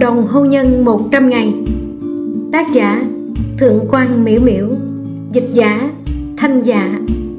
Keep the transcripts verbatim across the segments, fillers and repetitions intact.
đồng hôn nhân một trăm ngày. Tác giả Thượng quan Miễu Miễu. Dịch giả Thanh Dạ.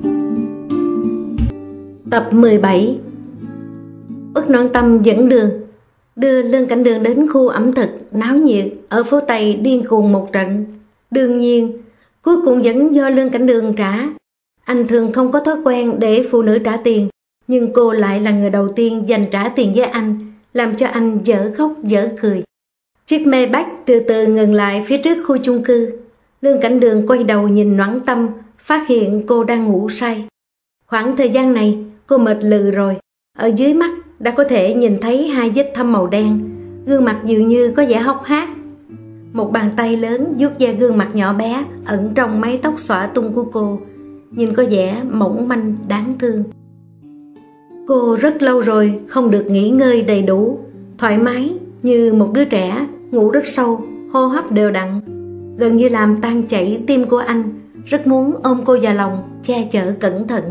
Tập mười bảy. Út Noãn Tâm dẫn đường, đưa Lương Cảnh Đường đến khu ẩm thực náo nhiệt ở phố Tây điên cuồng một trận. Đương nhiên, cuối cùng vẫn do Lương Cảnh Đường trả. Anh thường không có thói quen để phụ nữ trả tiền, nhưng cô lại là người đầu tiên dành trả tiền với anh, làm cho anh dở khóc dở cười. Chiếc mê bách từ từ ngừng lại phía trước khu chung cư. Lương Cảnh Đường quay đầu nhìn Noãn Tâm, phát hiện cô đang ngủ say. Khoảng thời gian này cô mệt lừ rồi. Ở dưới mắt đã có thể nhìn thấy hai vết thâm màu đen, gương mặt dường như có vẻ hốc hác. Một bàn tay lớn vuốt ve gương mặt nhỏ bé ẩn trong mái tóc xõa tung của cô, nhìn có vẻ mỏng manh đáng thương. Cô rất lâu rồi không được nghỉ ngơi đầy đủ, thoải mái như một đứa trẻ, ngủ rất sâu, hô hấp đều đặn, gần như làm tan chảy tim của anh. Rất muốn ôm cô vào lòng, che chở cẩn thận.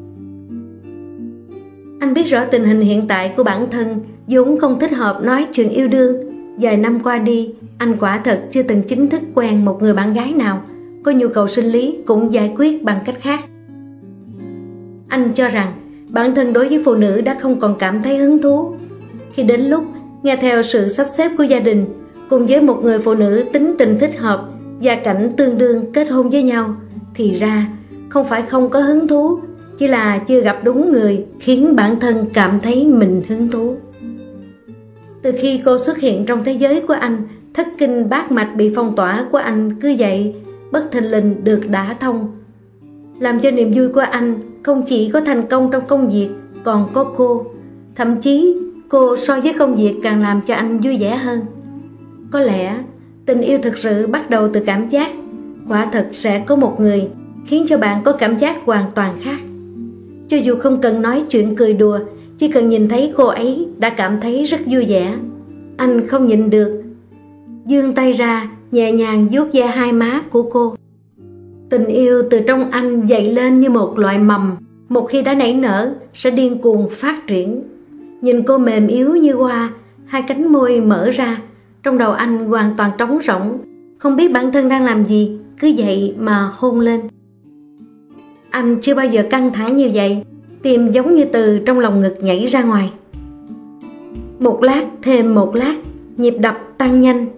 Anh biết rõ tình hình hiện tại của bản thân vốn không thích hợp nói chuyện yêu đương. Vài năm qua đi, anh quả thật chưa từng chính thức quen một người bạn gái nào. Có nhu cầu sinh lý cũng giải quyết bằng cách khác. Anh cho rằng bản thân đối với phụ nữ đã không còn cảm thấy hứng thú. Khi đến lúc nghe theo sự sắp xếp của gia đình, cùng với một người phụ nữ tính tình thích hợp, gia cảnh tương đương kết hôn với nhau, thì ra không phải không có hứng thú, chỉ là chưa gặp đúng người khiến bản thân cảm thấy mình hứng thú. Từ khi cô xuất hiện trong thế giới của anh, thất kinh bát mạch bị phong tỏa của anh cứ vậy bất thình lình được đả thông, làm cho niềm vui của anh không chỉ có thành công trong công việc, còn có cô. Thậm chí cô so với công việc càng làm cho anh vui vẻ hơn. Có lẽ tình yêu thực sự bắt đầu từ cảm giác. Quả thật sẽ có một người khiến cho bạn có cảm giác hoàn toàn khác. Cho dù không cần nói chuyện cười đùa, chỉ cần nhìn thấy cô ấy đã cảm thấy rất vui vẻ. Anh không nhịn được, giương tay ra nhẹ nhàng vuốt ve hai má của cô. Tình yêu từ trong anh dậy lên như một loại mầm, một khi đã nảy nở sẽ điên cuồng phát triển. Nhìn cô mềm yếu như hoa, hai cánh môi mở ra, trong đầu anh hoàn toàn trống rỗng, không biết bản thân đang làm gì, cứ vậy mà hôn lên. Anh chưa bao giờ căng thẳng như vậy, tim giống như từ trong lòng ngực nhảy ra ngoài. Một lát thêm một lát, nhịp đập tăng nhanh.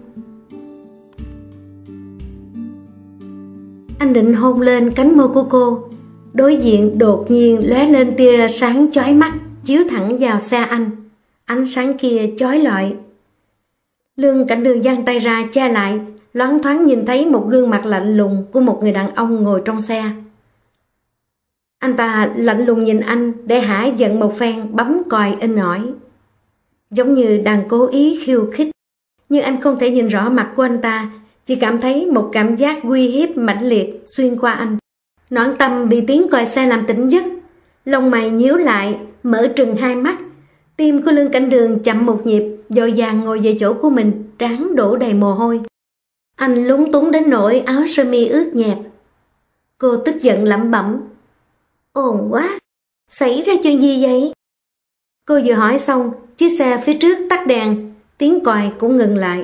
Anh định hôn lên cánh môi của cô, đối diện đột nhiên lóe lên tia sáng chói mắt chiếu thẳng vào xe anh. Ánh sáng kia chói lọi. Lương Cảnh Đường giang tay ra che lại, loáng thoáng nhìn thấy một gương mặt lạnh lùng của một người đàn ông ngồi trong xe. Anh ta lạnh lùng nhìn anh để hả giận một phen, bấm còi in ỏi, giống như đang cố ý khiêu khích. Nhưng anh không thể nhìn rõ mặt của anh ta, chỉ cảm thấy một cảm giác uy hiếp mãnh liệt xuyên qua anh. Noãn Tâm bị tiếng còi xe làm tỉnh giấc, lông mày nhíu lại, mở trừng hai mắt. Tim của Lương Cảnh Đường chậm một nhịp, vội vàng ngồi về chỗ của mình, trán đổ đầy mồ hôi. Anh lúng túng đến nỗi áo sơ mi ướt nhẹp. Cô tức giận lẩm bẩm: ồn quá, xảy ra chuyện gì vậy? Cô vừa hỏi xong, chiếc xe phía trước tắt đèn, tiếng còi cũng ngừng lại.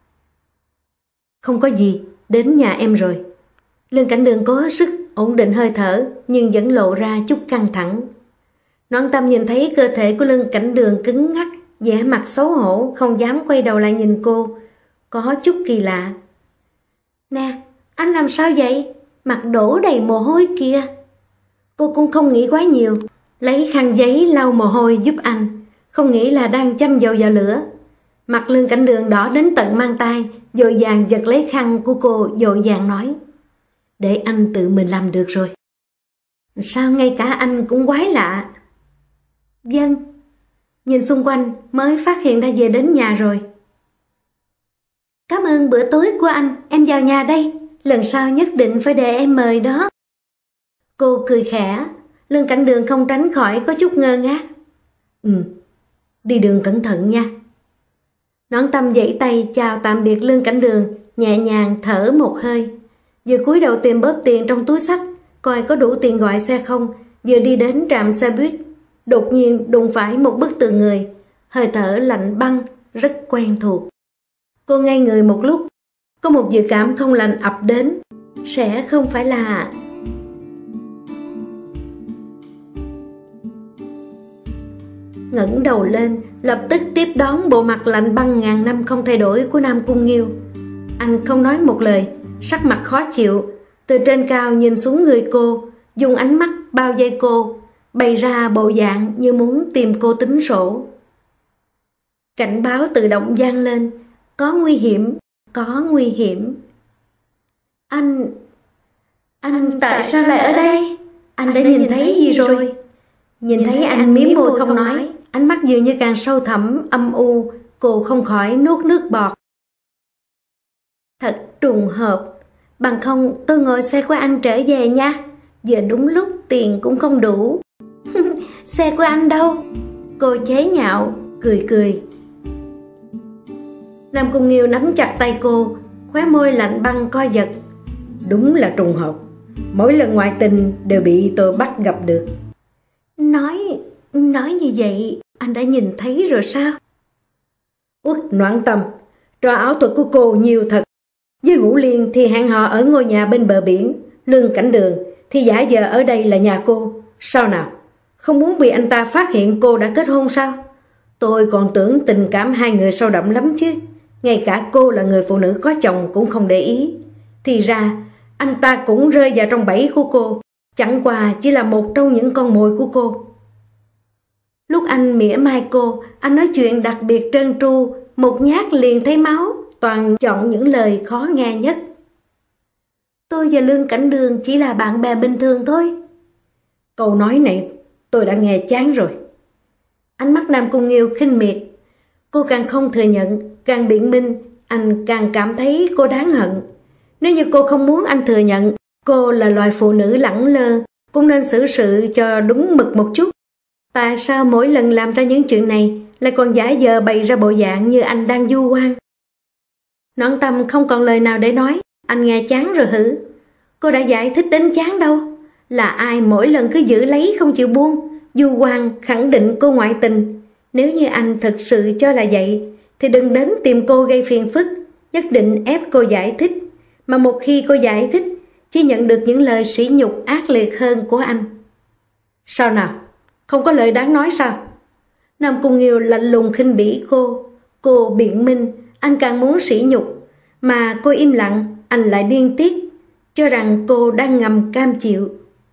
Không có gì, đến nhà em rồi. Lương Cảnh Đường cố hết sức ổn định hơi thở, nhưng vẫn lộ ra chút căng thẳng. Noãn Tâm nhìn thấy cơ thể của Lương Cảnh Đường cứng ngắc, vẻ mặt xấu hổ, không dám quay đầu lại nhìn cô, có chút kỳ lạ. Nè, anh làm sao vậy? Mặt đổ đầy mồ hôi kìa. Cô cũng không nghĩ quá nhiều, lấy khăn giấy lau mồ hôi giúp anh, không nghĩ là đang châm dầu vào lửa. Mặt Lương Cảnh Đường đỏ đến tận mang tay, vội vàng giật lấy khăn của cô, vội vàng nói: để anh tự mình làm được rồi. Sao ngay cả anh cũng quái lạ? Vâng. Nhìn xung quanh mới phát hiện đã về đến nhà rồi. Cảm ơn bữa tối của anh, em vào nhà đây. Lần sau nhất định phải để em mời đó. Cô cười khẽ. Lương Cảnh Đường không tránh khỏi có chút ngơ ngác. Ừ, đi đường cẩn thận nha. Noãn Tâm giãy tay chào tạm biệt Lương Cảnh Đường, nhẹ nhàng thở một hơi. Vừa cúi đầu tìm bớt tiền trong túi xách, coi có đủ tiền gọi xe không. Vừa đi đến trạm xe buýt, đột nhiên đụng phải một bức tường người, hơi thở lạnh băng rất quen thuộc. Cô ngây người một lúc, có một dự cảm không lành ập đến. Sẽ không phải là... Ngẩng đầu lên, lập tức tiếp đón bộ mặt lạnh băng ngàn năm không thay đổi của Nam Cung Nghiêu. Anh không nói một lời, sắc mặt khó chịu, từ trên cao nhìn xuống người cô, dùng ánh mắt bao vây cô, bày ra bộ dạng như muốn tìm cô tính sổ. Cảnh báo tự động vang lên, có nguy hiểm, có nguy hiểm. Anh... Anh tại sao lại ở đây? Anh đã nhìn thấy gì rồi? Nhìn thấy anh mím môi không nói, ánh mắt dường như càng sâu thẳm, âm u, cô không khỏi nuốt nước bọt. Thật trùng hợp, bằng không tôi ngồi xe của anh trở về nha, giờ đúng lúc tiền cũng không đủ. Xe của anh đâu? Cô chế nhạo, cười cười. Nam Cung Nghiêu nắm chặt tay cô, khóe môi lạnh băng co giật. Đúng là trùng hợp, mỗi lần ngoại tình đều bị tôi bắt gặp được. Nói, nói như vậy, anh đã nhìn thấy rồi sao? Uất Noãn Tâm, trò ảo thuật của cô nhiều thật. Với Ngũ Liên thì hẹn họ ở ngôi nhà bên bờ biển, Lương Cảnh Đường thì giả vờ ở đây là nhà cô. Sao nào? Không muốn bị anh ta phát hiện cô đã kết hôn sao? Tôi còn tưởng tình cảm hai người sâu đậm lắm chứ. Ngay cả cô là người phụ nữ có chồng cũng không để ý. Thì ra anh ta cũng rơi vào trong bẫy của cô, chẳng qua chỉ là một trong những con mồi của cô. Lúc anh mỉa mai cô, anh nói chuyện đặc biệt trơn tru, một nhát liền thấy máu, toàn chọn những lời khó nghe nhất. Tôi và Lương Cảnh Đường chỉ là bạn bè bình thường thôi. Câu nói này tôi đã nghe chán rồi. Ánh mắt Nam Cung Nghiêu khinh miệt. Cô càng không thừa nhận, càng biện minh, anh càng cảm thấy cô đáng hận. Nếu như cô không muốn anh thừa nhận cô là loài phụ nữ lẳng lơ, cũng nên xử sự cho đúng mực một chút. Tại sao mỗi lần làm ra những chuyện này lại còn giả vờ bày ra bộ dạng như anh đang du ngoan? Noãn Tâm không còn lời nào để nói. Anh nghe chán rồi hử? Cô đã giải thích đến chán đâu. Là ai mỗi lần cứ giữ lấy không chịu buông, du ngoan khẳng định cô ngoại tình. Nếu như anh thật sự cho là vậy thì đừng đến tìm cô gây phiền phức, nhất định ép cô giải thích. Mà một khi cô giải thích chỉ nhận được những lời sỉ nhục ác liệt hơn của anh. Sao nào? Không có lời đáng nói sao? Nam Cung Nghiêu lạnh lùng khinh bỉ cô. Cô biện minh, anh càng muốn sỉ nhục. Mà cô im lặng, anh lại điên tiết, cho rằng cô đang ngầm cam chịu.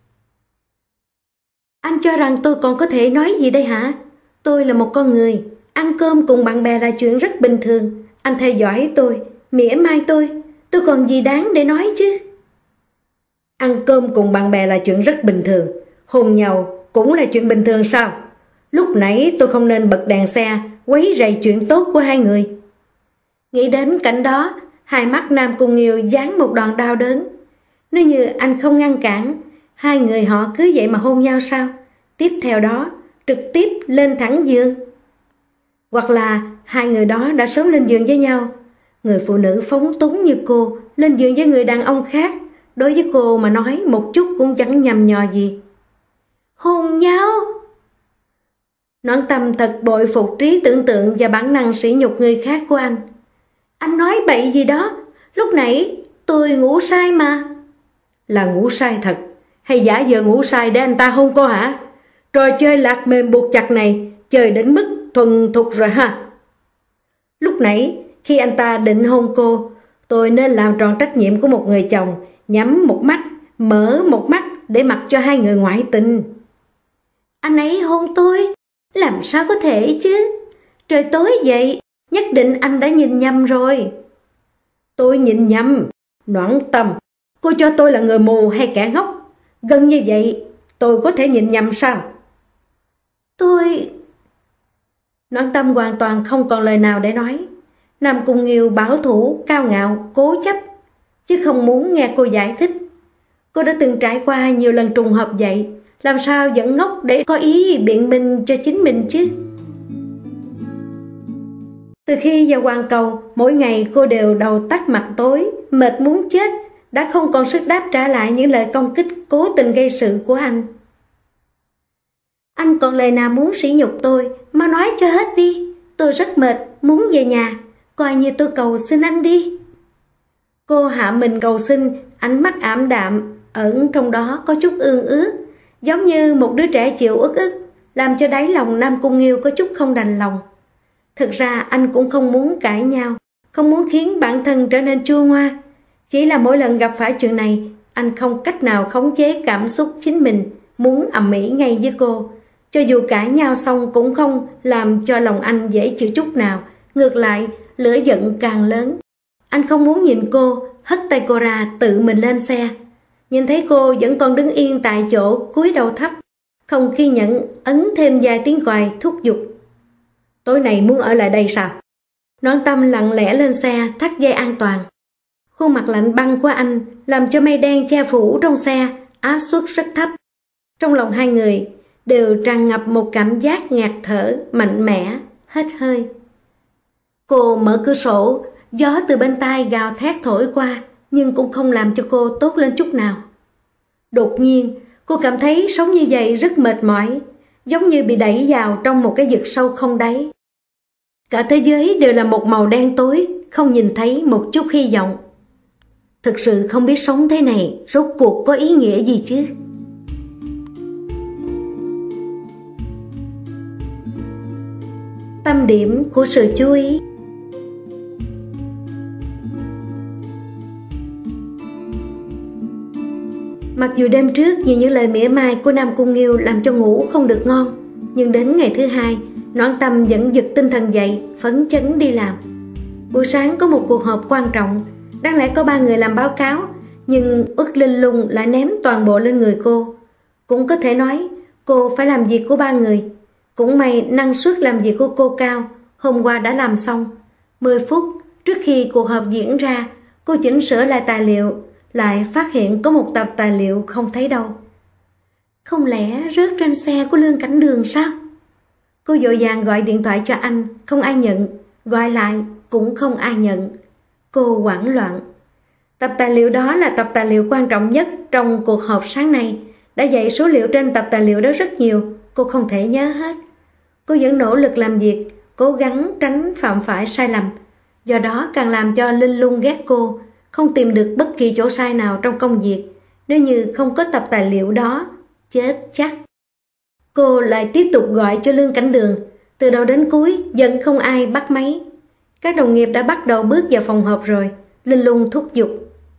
Anh cho rằng tôi còn có thể nói gì đây hả? Tôi là một con người, ăn cơm cùng bạn bè là chuyện rất bình thường. Anh theo dõi tôi, mỉa mai tôi, tôi còn gì đáng để nói chứ? Ăn cơm cùng bạn bè là chuyện rất bình thường, hôn nhau cũng là chuyện bình thường sao? Lúc nãy tôi không nên bật đèn xe quấy rầy chuyện tốt của hai người. Nghĩ đến cảnh đó, hai mắt Nam Cung Nghiêu giáng một đòn đau đớn. Nếu như anh không ngăn cản, hai người họ cứ vậy mà hôn nhau sao? Tiếp theo đó, trực tiếp lên thẳng giường. Hoặc là hai người đó đã sớm lên giường với nhau. Người phụ nữ phóng túng như cô lên giường với người đàn ông khác, đối với cô mà nói một chút cũng chẳng nhầm nhò gì. Hôn nhau? Noãn Tâm thật bội phục trí tưởng tượng và bản năng sỉ nhục người khác của anh. Anh nói bậy gì đó? Lúc nãy tôi ngủ sai mà. Là ngủ sai thật, hay giả vờ ngủ sai để anh ta hôn cô hả? Trò chơi lạc mềm buộc chặt này chơi đến mức thuần thục rồi ha. Lúc nãy khi anh ta định hôn cô, tôi nên làm tròn trách nhiệm của một người chồng, nhắm một mắt, mở một mắt để mặc cho hai người ngoại tình. Anh ấy hôn tôi? Làm sao có thể chứ? Trời tối vậy, nhất định anh đã nhìn nhầm rồi. Tôi nhìn nhầm? Noãn Tâm, cô cho tôi là người mù hay kẻ ngốc? Gần như vậy, tôi có thể nhìn nhầm sao? Tôi... Noãn Tâm hoàn toàn không còn lời nào để nói. Nam Cung Nghiêu bảo thủ, cao ngạo, cố chấp, chứ không muốn nghe cô giải thích. Cô đã từng trải qua nhiều lần trùng hợp vậy, làm sao vẫn ngốc để có ý biện minh cho chính mình chứ? Từ khi vào Hoàng Cầu, mỗi ngày cô đều đầu tắt mặt tối, mệt muốn chết, đã không còn sức đáp trả lại những lời công kích cố tình gây sự của anh. Anh còn lời nào muốn sỉ nhục tôi, mau nói cho hết đi. Tôi rất mệt, muốn về nhà. coi như tôi cầu xin anh đi. Cô hạ mình cầu xin, ánh mắt ảm đạm, ẩn trong đó có chút ương ước, giống như một đứa trẻ chịu uất ức, làm cho đáy lòng Nam Cung Nghiêu có chút không đành lòng. Thực ra anh cũng không muốn cãi nhau, không muốn khiến bản thân trở nên chua ngoa. Chỉ là mỗi lần gặp phải chuyện này, anh không cách nào khống chế cảm xúc chính mình, muốn ầm ĩ ngay với cô. Cho dù cãi nhau xong cũng không làm cho lòng anh dễ chịu chút nào, ngược lại, lửa giận càng lớn. Anh không muốn nhìn cô, hất tay cô ra tự mình lên xe. Nhìn thấy cô vẫn còn đứng yên tại chỗ, cúi đầu thấp, không kiên nhẫn ấn thêm vài tiếng còi thúc giục. Tối nay muốn ở lại đây sao? Noãn Tâm lặng lẽ lên xe, thắt dây an toàn. Khuôn mặt lạnh băng của anh làm cho mây đen che phủ trong xe, áp suất rất thấp. Trong lòng hai người đều tràn ngập một cảm giác ngạt thở, mạnh mẽ, hết hơi. Cô mở cửa sổ, gió từ bên tai gào thét thổi qua, nhưng cũng không làm cho cô tốt lên chút nào. Đột nhiên, cô cảm thấy sống như vậy rất mệt mỏi, giống như bị đẩy vào trong một cái vực sâu không đáy. Cả thế giới đều là một màu đen tối, không nhìn thấy một chút hy vọng. Thực sự không biết sống thế này rốt cuộc có ý nghĩa gì chứ. Tâm điểm của sự chú ý. Mặc dù đêm trước vì những lời mỉa mai của Nam Cung Nghiêu làm cho ngủ không được ngon, nhưng đến ngày thứ hai, Noãn Tâm vẫn giật tinh thần dậy, phấn chấn đi làm. Buổi sáng có một cuộc họp quan trọng, đáng lẽ có ba người làm báo cáo, nhưng Uất Linh Lung lại ném toàn bộ lên người cô. Cũng có thể nói, cô phải làm việc của ba người. Cũng may năng suất làm việc của cô cao, hôm qua đã làm xong. Mười phút trước khi cuộc họp diễn ra, cô chỉnh sửa lại tài liệu, lại phát hiện có một tập tài liệu không thấy đâu. Không lẽ rớt trên xe của Lương Cảnh Đường sao? Cô vội vàng gọi điện thoại cho anh, không ai nhận, gọi lại cũng không ai nhận. Cô hoảng loạn. Tập tài liệu đó là tập tài liệu quan trọng nhất trong cuộc họp sáng nay. Đã dạy số liệu trên tập tài liệu đó rất nhiều, cô không thể nhớ hết. Cô vẫn nỗ lực làm việc, cố gắng tránh phạm phải sai lầm. Do đó càng làm cho Linh Lung ghét cô, không tìm được bất kỳ chỗ sai nào trong công việc. Nếu như không có tập tài liệu đó, chết chắc. Cô lại tiếp tục gọi cho Lương Cảnh Đường. Từ đầu đến cuối vẫn không ai bắt máy. Các đồng nghiệp đã bắt đầu bước vào phòng họp rồi. Linh Lung thúc giục.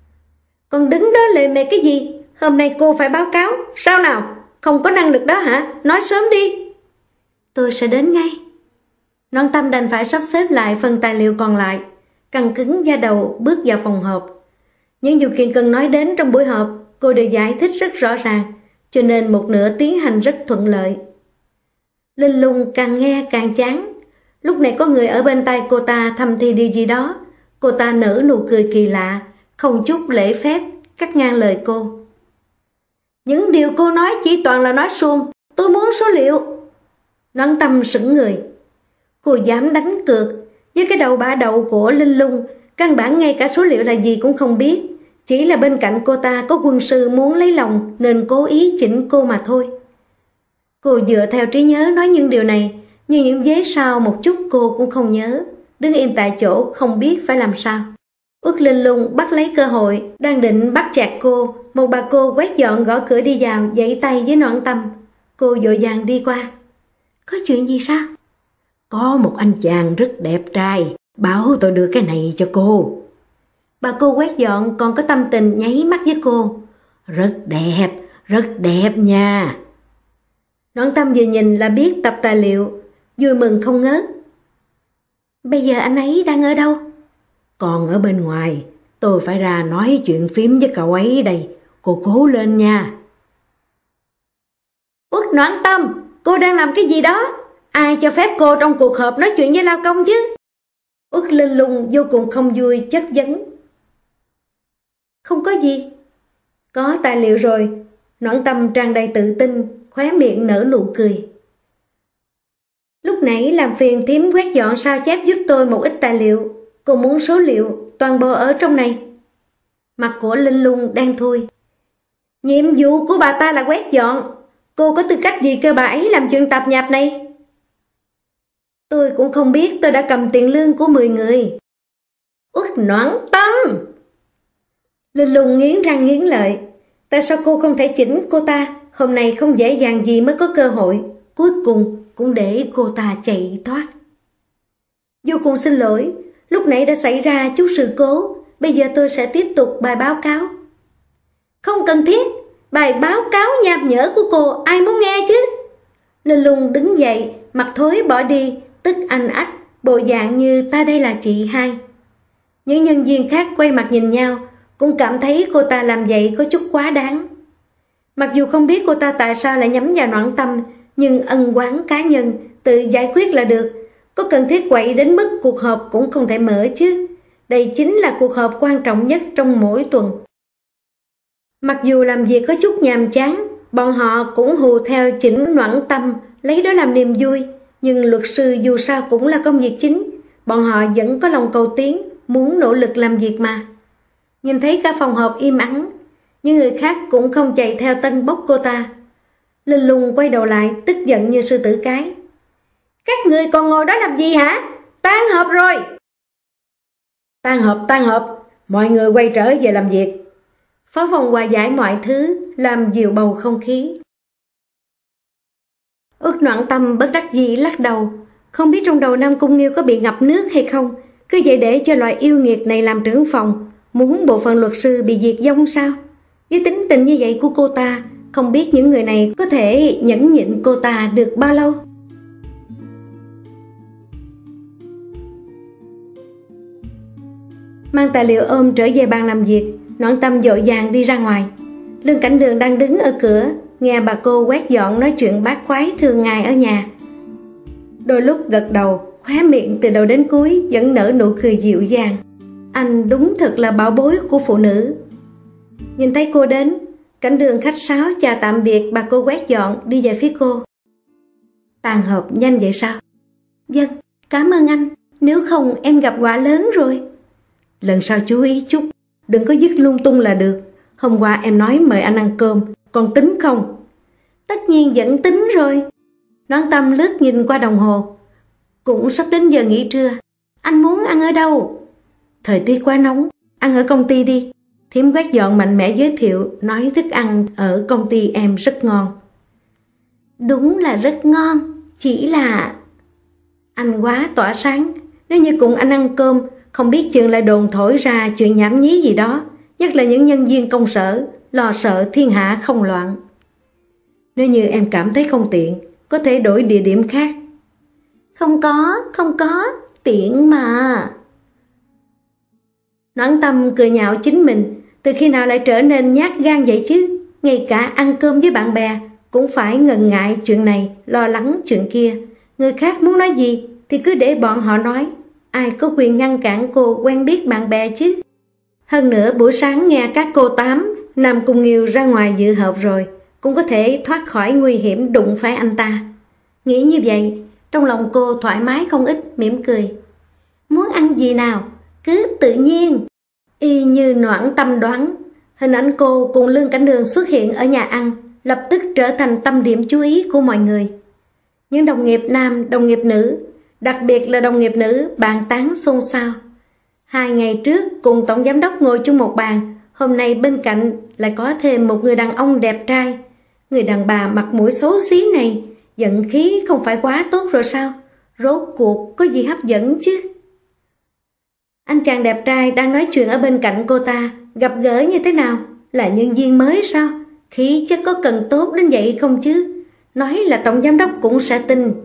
Còn đứng đó lề mề cái gì? Hôm nay cô phải báo cáo. Sao nào? Không có năng lực đó hả? Nói sớm đi. Tôi sẽ đến ngay. Noãn Tâm đành phải sắp xếp lại phần tài liệu còn lại, căng cứng da đầu bước vào phòng họp. Những điều kiện cần nói đến trong buổi họp cô đều giải thích rất rõ ràng, cho nên một nửa tiến hành rất thuận lợi. Linh Lung càng nghe càng chán. Lúc này có người ở bên tai cô ta thầm thì điều gì đó. Cô ta nở nụ cười kỳ lạ, không chút lễ phép cắt ngang lời cô. Những điều cô nói chỉ toàn là nói suông. Tôi muốn số liệu. Noãn Tâm sững người. Cô dám đánh cược. Với cái đầu bả đậu của Linh Lung, căn bản ngay cả số liệu là gì cũng không biết. Chỉ là bên cạnh cô ta có quân sư muốn lấy lòng nên cố ý chỉnh cô mà thôi. Cô dựa theo trí nhớ nói những điều này, nhưng những vế sau một chút cô cũng không nhớ, đứng im tại chỗ không biết phải làm sao. Uất Linh Lung bắt lấy cơ hội, đang định bắt chẹt cô, một bà cô quét dọn gõ cửa đi vào, giãy tay với Noãn Tâm. Cô vội vàng đi qua. Có chuyện gì sao? Có một anh chàng rất đẹp trai, bảo tôi đưa cái này cho cô. Bà cô quét dọn còn có tâm tình nháy mắt với cô. Rất đẹp, rất đẹp nha. Noãn Tâm vừa nhìn là biết tập tài liệu, vui mừng không ngớt. Bây giờ anh ấy đang ở đâu? Còn ở bên ngoài, tôi phải ra nói chuyện phím với cậu ấy đây, cô cố lên nha. Uất Noãn Tâm, cô đang làm cái gì đó? Ai cho phép cô trong cuộc họp nói chuyện với lao công chứ? Uất Linh Lung vô cùng không vui chất vấn. Không có gì. Có tài liệu rồi. Noãn Tâm tràn đầy tự tin, khóe miệng nở nụ cười. Lúc nãy làm phiền thím quét dọn sao chép giúp tôi một ít tài liệu. Cô muốn số liệu toàn bộ ở trong này. Mặt của Linh Lung đen thui. Nhiệm vụ của bà ta là quét dọn. Cô có tư cách gì kêu bà ấy làm chuyện tạp nhạp này? Tôi cũng không biết tôi đã cầm tiền lương của mười người. Uất Noãn Tâm! Linh Lung nghiến răng nghiến lợi. Tại sao cô không thể chỉnh cô ta? Hôm nay không dễ dàng gì mới có cơ hội. Cuối cùng cũng để cô ta chạy thoát. Vô cùng xin lỗi, lúc nãy đã xảy ra chút sự cố. Bây giờ tôi sẽ tiếp tục bài báo cáo. Không cần thiết. Bài báo cáo nham nhở của cô ai muốn nghe chứ? Linh Lung đứng dậy, mặt thối bỏ đi, tức anh ách, bộ dạng như ta đây là chị hai. Những nhân viên khác quay mặt nhìn nhau, cũng cảm thấy cô ta làm vậy có chút quá đáng. Mặc dù không biết cô ta tại sao lại nhắm vào Noãn Tâm, nhưng ân oán cá nhân tự giải quyết là được. Có cần thiết quậy đến mức cuộc họp cũng không thể mở chứ. Đây chính là cuộc họp quan trọng nhất trong mỗi tuần. Mặc dù làm việc có chút nhàm chán, bọn họ cũng hù theo chỉnh Noãn Tâm, lấy đó làm niềm vui. Nhưng luật sư dù sao cũng là công việc chính, bọn họ vẫn có lòng cầu tiến, muốn nỗ lực làm việc mà. Nhìn thấy cả phòng họp im ắng, những người khác cũng không chạy theo tân bốc cô ta. Linh Lung quay đầu lại, tức giận như sư tử cái. Các người còn ngồi đó làm gì hả? Tan họp rồi! Tan họp, tan họp, mọi người quay trở về làm việc. Phó phòng hòa giải mọi thứ, làm dịu bầu không khí. Uất Noãn Tâm bất đắc dĩ lắc đầu, không biết trong đầu Nam Cung Nghiêu có bị ngập nước hay không, cứ vậy để cho loại yêu nghiệt này làm trưởng phòng, muốn bộ phận luật sư bị diệt vong sao? Với tính tình như vậy của cô ta, không biết những người này có thể nhẫn nhịn cô ta được bao lâu. Mang tài liệu ôm trở về bàn làm việc, Noãn Tâm vội vàng đi ra ngoài. Lương Cảnh Đường đang đứng ở cửa, nghe bà cô quét dọn nói chuyện bát quái thường ngày ở nhà. Đôi lúc gật đầu, khóe miệng từ đầu đến cuối vẫn nở nụ cười dịu dàng. Anh đúng thật là bảo bối của phụ nữ. Nhìn thấy cô đến, Cảnh Đường khách sáo chào tạm biệt bà cô quét dọn, đi về phía cô. Tàn họp nhanh vậy sao? Vâng, cảm ơn anh, nếu không em gặp quả lớn rồi. Lần sau chú ý chút, đừng có dứt lung tung là được. Hôm qua em nói mời anh ăn cơm, còn tính không? Tất nhiên vẫn tính rồi. Noãn Tâm lướt nhìn qua đồng hồ. Cũng sắp đến giờ nghỉ trưa. Anh muốn ăn ở đâu? Thời tiết quá nóng, ăn ở công ty đi. Thím quét dọn mạnh mẽ giới thiệu, nói thức ăn ở công ty em rất ngon. Đúng là rất ngon, chỉ là... Anh quá tỏa sáng. Nếu như cùng anh ăn cơm, không biết chừng lại đồn thổi ra chuyện nhảm nhí gì đó, nhất là những nhân viên công sở, lo sợ thiên hạ không loạn. Nếu như em cảm thấy không tiện, có thể đổi địa điểm khác. Không có, không có, tiện mà. Noãn Tâm cười nhạo chính mình, từ khi nào lại trở nên nhát gan vậy chứ? Ngay cả ăn cơm với bạn bè cũng phải ngần ngại chuyện này, lo lắng chuyện kia. Người khác muốn nói gì thì cứ để bọn họ nói, ai có quyền ngăn cản cô quen biết bạn bè chứ? Hơn nữa buổi sáng nghe các cô Tám, Nam Cung Nghiêu ra ngoài dự họp rồi, cũng có thể thoát khỏi nguy hiểm đụng phải anh ta. Nghĩ như vậy, trong lòng cô thoải mái không ít, mỉm cười. Muốn ăn gì nào? Cứ tự nhiên. Y như Noãn Tâm đoán, hình ảnh cô cùng Lương Cảnh Đường xuất hiện ở nhà ăn, lập tức trở thành tâm điểm chú ý của mọi người. Những đồng nghiệp nam, đồng nghiệp nữ, đặc biệt là đồng nghiệp nữ bàn tán xôn xao. Hai ngày trước cùng tổng giám đốc ngồi chung một bàn, hôm nay bên cạnh lại có thêm một người đàn ông đẹp trai. Người đàn bà mặt mũi xấu xí này, giận khí không phải quá tốt rồi sao? Rốt cuộc có gì hấp dẫn chứ? Anh chàng đẹp trai đang nói chuyện ở bên cạnh cô ta, gặp gỡ như thế nào? Là nhân viên mới sao? Khí chất có cần tốt đến vậy không chứ? Nói là tổng giám đốc cũng sẽ tin.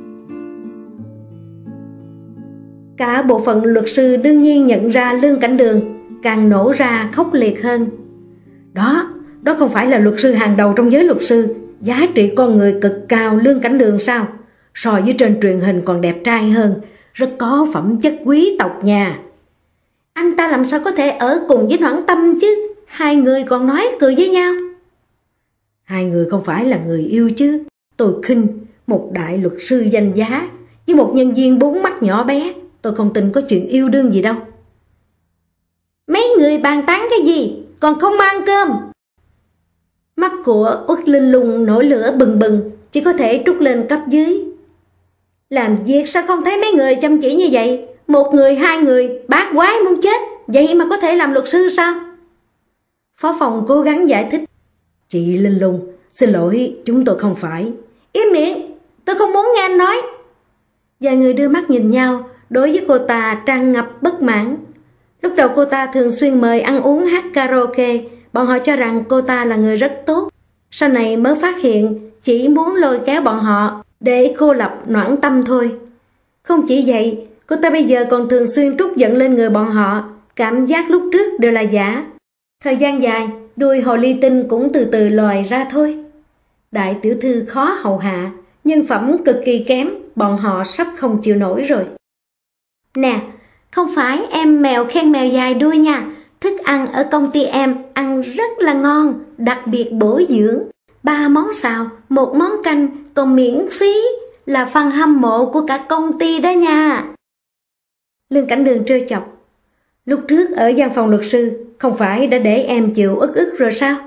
Cả bộ phận luật sư đương nhiên nhận ra Lương Cảnh Đường, càng nổ ra khốc liệt hơn. Đó, đó không phải là luật sư hàng đầu trong giới luật sư, giá trị con người cực cao Lương Cảnh Đường sao? So với trên truyền hình còn đẹp trai hơn, rất có phẩm chất quý tộc nhà. Anh ta làm sao có thể ở cùng với Noãn Tâm chứ? Hai người còn nói cười với nhau. Hai người không phải là người yêu chứ? Tôi khinh một đại luật sư danh giá với một nhân viên bốn mắt nhỏ bé. Tôi không tin có chuyện yêu đương gì đâu. Mấy người bàn tán cái gì? Còn không ăn cơm? Mắt của Uất Linh Lung nổi lửa bừng bừng, chỉ có thể trút lên cấp dưới. Làm việc sao không thấy mấy người chăm chỉ như vậy? Một người, hai người, bát quái muốn chết, vậy mà có thể làm luật sư sao? Phó phòng cố gắng giải thích. Chị Linh Lung, xin lỗi, chúng tôi không phải. Im miệng, tôi không muốn nghe anh nói. Vài người đưa mắt nhìn nhau, đối với cô ta tràn ngập bất mãn. Lúc đầu cô ta thường xuyên mời ăn uống hát karaoke, bọn họ cho rằng cô ta là người rất tốt. Sau này mới phát hiện chỉ muốn lôi kéo bọn họ để cô lập Noãn Tâm thôi. Không chỉ vậy, cô ta bây giờ còn thường xuyên trút giận lên người bọn họ, cảm giác lúc trước đều là giả. Thời gian dài, đuôi hồ ly tinh cũng từ từ lòi ra thôi. Đại tiểu thư khó hầu hạ, nhân phẩm cực kỳ kém, bọn họ sắp không chịu nổi rồi. Nè, không phải em mèo khen mèo dài đuôi nha. Thức ăn ở công ty em ăn rất là ngon, đặc biệt bổ dưỡng. Ba món xào, một món canh, còn miễn phí, là fan hâm mộ của cả công ty đó nha. Lương Cảnh Đường trêu chọc. Lúc trước ở văn phòng luật sư, không phải đã để em chịu ức ức rồi sao?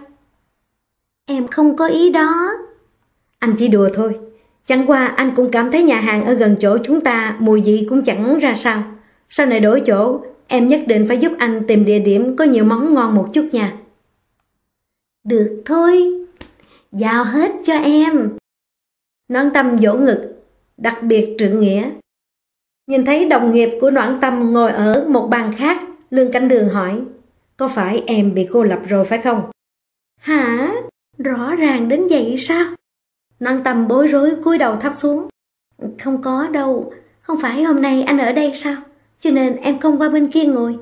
Em không có ý đó. Anh chỉ đùa thôi. Chẳng qua anh cũng cảm thấy nhà hàng ở gần chỗ chúng ta mùi vị cũng chẳng ra sao. Sau này đổi chỗ, em nhất định phải giúp anh tìm địa điểm có nhiều món ngon một chút nha. Được thôi, giao hết cho em. Noãn Tâm vỗ ngực, đặc biệt trượng nghĩa. Nhìn thấy đồng nghiệp của Noãn Tâm ngồi ở một bàn khác, Lương Cảnh Đường hỏi, có phải em bị cô lập rồi phải không? Hả? Rõ ràng đến vậy sao? Noãn Tâm bối rối cúi đầu thấp xuống. Không có đâu, không phải hôm nay anh ở đây sao? Cho nên em không qua bên kia ngồi.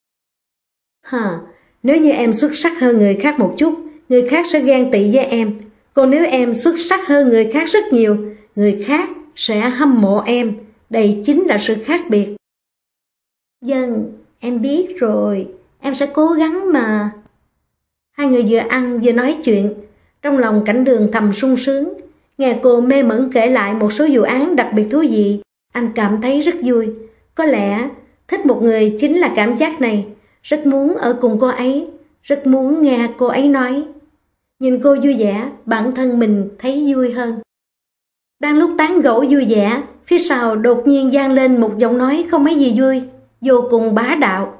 Hả, nếu như em xuất sắc hơn người khác một chút, người khác sẽ ghen tị với em. Còn nếu em xuất sắc hơn người khác rất nhiều, người khác sẽ hâm mộ em. Đây chính là sự khác biệt. Vâng, em biết rồi, em sẽ cố gắng mà. Hai người vừa ăn vừa nói chuyện, trong lòng Cảnh Đường thầm sung sướng. Nghe cô mê mẩn kể lại một số vụ án đặc biệt thú vị, anh cảm thấy rất vui. Có lẽ thích một người chính là cảm giác này, rất muốn ở cùng cô ấy, rất muốn nghe cô ấy nói. Nhìn cô vui vẻ, bản thân mình thấy vui hơn. Đang lúc tán gẫu vui vẻ, phía sau đột nhiên vang lên một giọng nói không mấy gì vui, vô cùng bá đạo.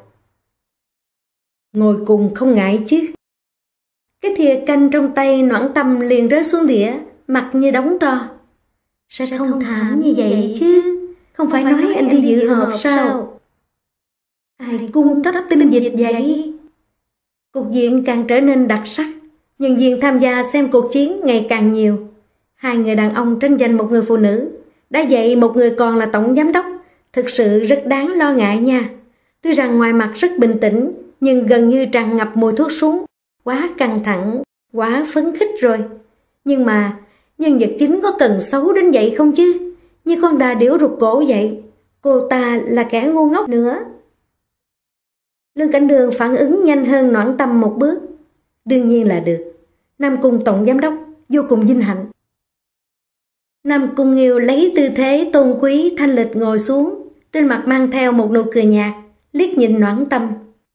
Ngồi cùng không ngại chứ. Cái thìa canh trong tay Noãn Tâm liền rớt xuống đĩa, mặt như đống tro. Sẽ không, không thảm như vậy, vậy chứ. Không, không phải, phải nói, nói anh đi dự họp sao? Ai cung cấp tinh dịch vậy? Cục diện càng trở nên đặc sắc. Nhân viên tham gia xem cuộc chiến ngày càng nhiều. Hai người đàn ông tranh giành một người phụ nữ. Đã vậy một người còn là tổng giám đốc. Thực sự rất đáng lo ngại nha. Tuy rằng ngoài mặt rất bình tĩnh, nhưng gần như tràn ngập mùi thuốc súng. Quá căng thẳng, quá phấn khích rồi. Nhưng mà nhân vật chính có cần xấu đến vậy không chứ? Như con đà điểu rụt cổ vậy. Cô ta là kẻ ngu ngốc nữa. Lương Cảnh Đường phản ứng nhanh hơn Noãn Tâm một bước. Đương nhiên là được. Nam Cung tổng giám đốc vô cùng vinh hạnh. Nam Cung Nghiêu lấy tư thế tôn quý thanh lịch ngồi xuống, trên mặt mang theo một nụ cười nhạt, liếc nhìn Noãn Tâm.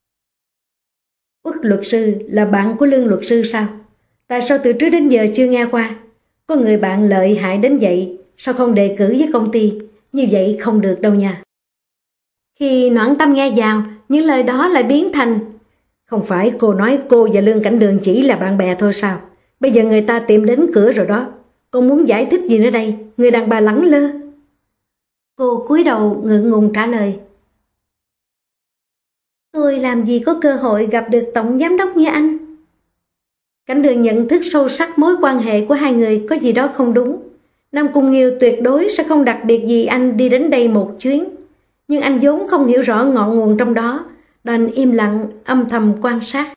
Uất luật sư là bạn của Lương luật sư sao? Tại sao từ trước đến giờ chưa nghe qua? Có người bạn lợi hại đến vậy, sao không đề cử với công ty? Như vậy không được đâu nha. Khi Noãn Tâm nghe vào, những lời đó lại biến thành: không phải cô nói cô và Lương Cảnh Đường chỉ là bạn bè thôi sao? Bây giờ người ta tìm đến cửa rồi đó. Con muốn giải thích gì nữa đây? Người đàn bà lẳng lơ. Cô cúi đầu ngượng ngùng trả lời: tôi làm gì có cơ hội gặp được tổng giám đốc như anh. Cảnh Đường nhận thức sâu sắc mối quan hệ của hai người có gì đó không đúng. Nam Cung Nghiêu tuyệt đối sẽ không đặc biệt gì anh đi đến đây một chuyến. Nhưng anh vốn không hiểu rõ ngọn nguồn trong đó, đành im lặng âm thầm quan sát.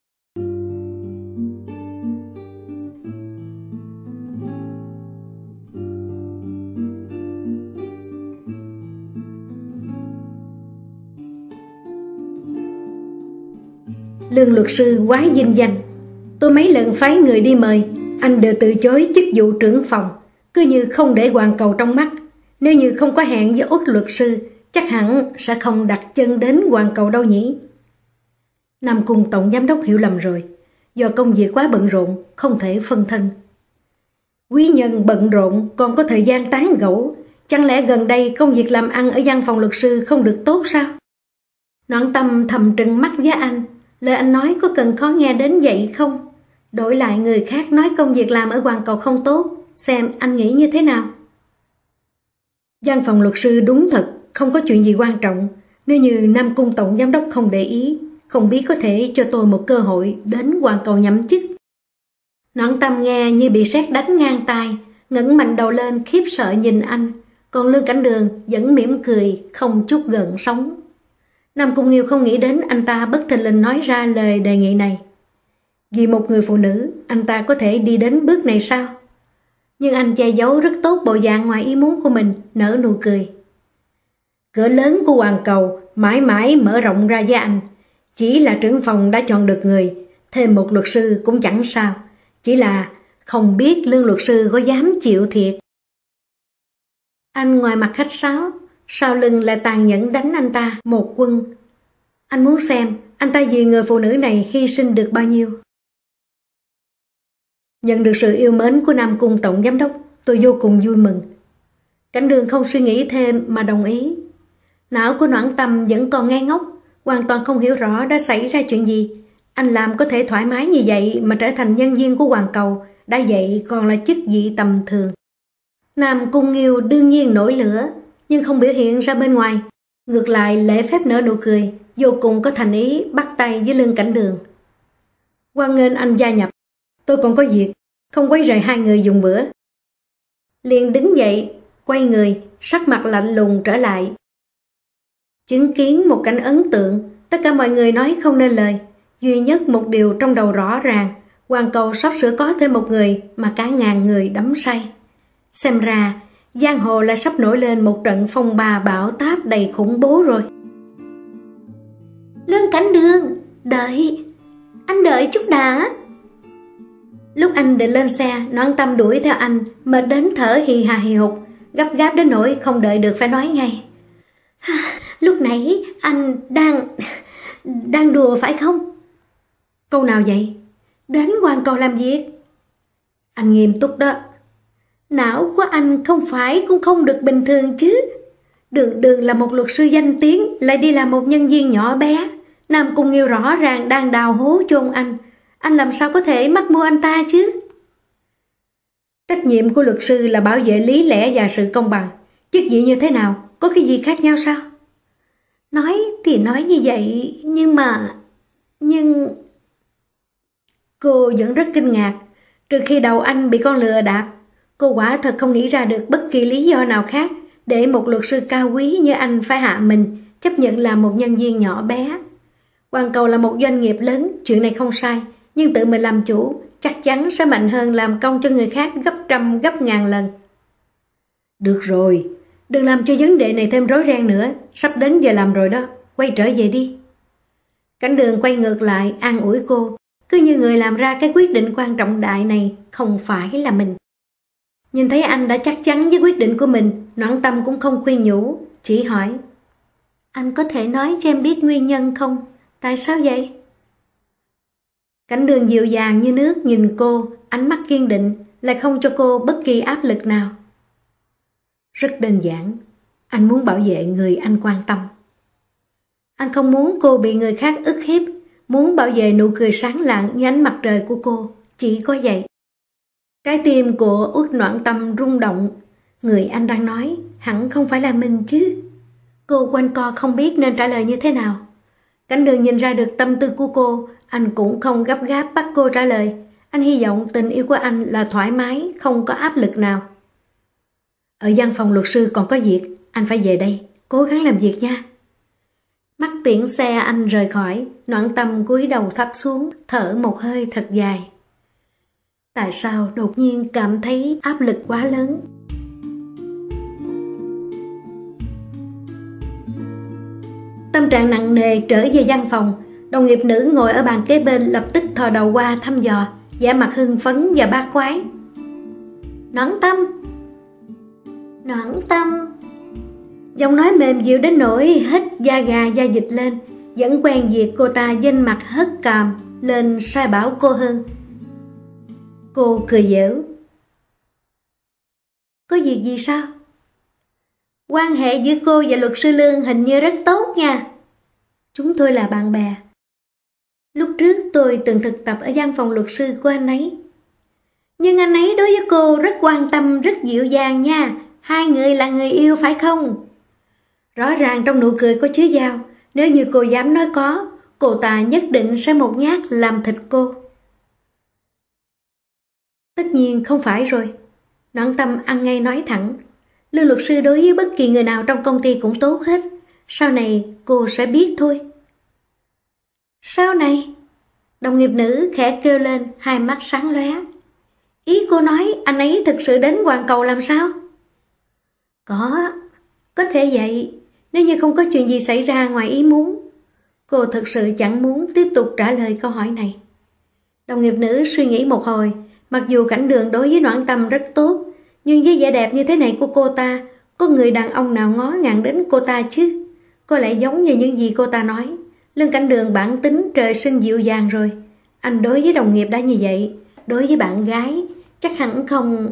Lương luật sư quá vinh danh. Tôi mấy lần phái người đi mời, anh đều từ chối chức vụ trưởng phòng, cứ như không để hoàn cầu trong mắt. Nếu như không có hẹn với Uất luật sư, chắc hẳn sẽ không đặt chân đến hoàn cầu đâu nhỉ. Nam Cung tổng giám đốc hiểu lầm rồi. Do công việc quá bận rộn, không thể phân thân. Quý nhân bận rộn còn có thời gian tán gẫu, Chẳng lẽ gần đây công việc làm ăn ở văn phòng luật sư không được tốt sao? Noãn Tâm thầm trừng mắt với anh. Lời anh nói có cần khó nghe đến vậy không? Đổi lại người khác nói công việc làm ở Hoàng Cầu không tốt, xem anh nghĩ như thế nào? Văn phòng luật sư đúng thật không có chuyện gì quan trọng. Nếu như Nam Cung tổng giám đốc không để ý, không biết có thể cho tôi một cơ hội đến Hoàng Cầu nhậm chức. Noãn Tâm nghe như bị sét đánh ngang tai, ngẩng mạnh đầu lên khiếp sợ nhìn anh. Còn Lương Cảnh Đường vẫn mỉm cười, không chút gợn sóng. Nam Cung Nghiêu không nghĩ đến anh ta bất thình lình nói ra lời đề nghị này. Vì một người phụ nữ, anh ta có thể đi đến bước này sao? Nhưng anh che giấu rất tốt bộ dạng ngoài ý muốn của mình, nở nụ cười. Cửa lớn của Hoàng Cầu mãi mãi mở rộng ra với anh. Chỉ là trưởng phòng đã chọn được người, thêm một luật sư cũng chẳng sao. Chỉ là không biết Lương luật sư có dám chịu thiệt. Anh ngoài mặt khách sáo, sau lưng lại tàn nhẫn đánh anh ta một quân. Anh muốn xem anh ta vì người phụ nữ này hy sinh được bao nhiêu. Nhận được sự yêu mến của Nam Cung tổng giám đốc, tôi vô cùng vui mừng. Cảnh Đường không suy nghĩ thêm mà đồng ý. Não của Noãn Tâm vẫn còn ngây ngốc, hoàn toàn không hiểu rõ đã xảy ra chuyện gì. Anh làm có thể thoải mái như vậy mà trở thành nhân viên của Hoàng Cầu, đã vậy còn là chức vị tầm thường. Nam Cung Nghiêu đương nhiên nổi lửa, nhưng không biểu hiện ra bên ngoài. Ngược lại lễ phép nở nụ cười, vô cùng có thành ý bắt tay với Lương Cảnh Đường. Hoan nghênh anh gia nhập, tôi còn có việc, không quấy rầy hai người dùng bữa. Liền đứng dậy, quay người, sắc mặt lạnh lùng trở lại. Chứng kiến một cảnh ấn tượng, tất cả mọi người nói không nên lời. Duy nhất một điều trong đầu rõ ràng, Hoàng Cầu sắp sửa có thêm một người mà cả ngàn người đắm say. Xem ra, giang hồ lại sắp nổi lên một trận phong ba bão táp đầy khủng bố rồi. Lương Cảnh Đường, đợi, anh đợi chút đã. Lúc anh định lên xe, Noãn Tâm đuổi theo anh, mệt đến thở hì hà hì hục, gấp gáp đến nỗi không đợi được phải nói ngay. Lúc nãy anh đang... đang đùa phải không? Câu nào vậy? Đến Hoàng Cầu làm việc. Anh nghiêm túc đó. Não của anh không phải cũng không được bình thường chứ. Đường Đường là một luật sư danh tiếng, lại đi làm một nhân viên nhỏ bé. Nam Cung Nghiêu rõ ràng đang đào hố chôn anh. Anh làm sao có thể mắc mưu anh ta chứ? Trách nhiệm của luật sư là bảo vệ lý lẽ và sự công bằng. Chức vị như thế nào? Có cái gì khác nhau sao? Nói thì nói như vậy, nhưng mà... Nhưng... Cô vẫn rất kinh ngạc. Trừ khi đầu anh bị con lừa đạp, cô quả thật không nghĩ ra được bất kỳ lý do nào khác để một luật sư cao quý như anh phải hạ mình, chấp nhận làm một nhân viên nhỏ bé. Hoàng Cầu là một doanh nghiệp lớn, chuyện này không sai, nhưng tự mình làm chủ chắc chắn sẽ mạnh hơn làm công cho người khác gấp trăm gấp ngàn lần. Được rồi, đừng làm cho vấn đề này thêm rối ren nữa, sắp đến giờ làm rồi đó, quay trở về đi. Cảnh Đường quay ngược lại an ủi cô, cứ như người làm ra cái quyết định quan trọng đại này không phải là mình. Nhìn thấy anh đã chắc chắn với quyết định của mình, Noãn Tâm cũng không khuyên nhủ, chỉ hỏi: Anh có thể nói cho em biết nguyên nhân không? Tại sao vậy? Cảnh Đường dịu dàng như nước nhìn cô, ánh mắt kiên định, lại không cho cô bất kỳ áp lực nào. Rất đơn giản, anh muốn bảo vệ người anh quan tâm. Anh không muốn cô bị người khác ức hiếp, muốn bảo vệ nụ cười sáng lạng như ánh mặt trời của cô, chỉ có vậy. Trái tim của Uất Noãn Tâm rung động, người anh đang nói hẳn không phải là mình chứ. Cô quanh co không biết nên trả lời như thế nào. Cảnh Đường nhìn ra được tâm tư của cô, anh cũng không gấp gáp bắt cô trả lời. Anh hy vọng tình yêu của anh là thoải mái, không có áp lực nào. Ở văn phòng luật sư còn có việc, anh phải về đây, cố gắng làm việc nha. Mắt tiễn xe anh rời khỏi, Noãn Tâm cúi đầu thấp xuống, thở một hơi thật dài. Tại sao đột nhiên cảm thấy áp lực quá lớn? Tâm trạng nặng nề trở về văn phòng, đồng nghiệp nữ ngồi ở bàn kế bên lập tức thò đầu qua thăm dò, vẻ mặt hưng phấn và bát quái. Noãn Tâm! Noãn Tâm! Giọng nói mềm dịu đến nỗi hết da gà da dịch lên, vẫn quen việc cô ta vênh mặt hất cằm lên sai bảo cô hơn. Cô cười giễu. Có việc gì sao? Quan hệ giữa cô và luật sư Lương hình như rất tốt nha. Chúng tôi là bạn bè. Lúc trước tôi từng thực tập ở văn phòng luật sư của anh ấy. Nhưng anh ấy đối với cô rất quan tâm, rất dịu dàng nha. Hai người là người yêu phải không? Rõ ràng trong nụ cười có chứa dao. Nếu như cô dám nói có, cô ta nhất định sẽ một nhát làm thịt cô. Tất nhiên không phải rồi. Noãn Tâm ăn ngay nói thẳng. Lương luật sư đối với bất kỳ người nào trong công ty cũng tốt hết. Sau này cô sẽ biết thôi. Sau này? Đồng nghiệp nữ khẽ kêu lên, hai mắt sáng lóe. Ý cô nói anh ấy thực sự đến Hoàn Cầu làm sao? Có, có thể vậy. Nếu như không có chuyện gì xảy ra ngoài ý muốn. Cô thực sự chẳng muốn tiếp tục trả lời câu hỏi này. Đồng nghiệp nữ suy nghĩ một hồi. Mặc dù Cảnh Đường đối với Noãn Tâm rất tốt, nhưng với vẻ đẹp như thế này của cô ta, có người đàn ông nào ngó ngàng đến cô ta chứ? Có lẽ giống như những gì cô ta nói. Lương Cảnh Đường bản tính trời sinh dịu dàng rồi. Anh đối với đồng nghiệp đã như vậy, đối với bạn gái chắc hẳn không.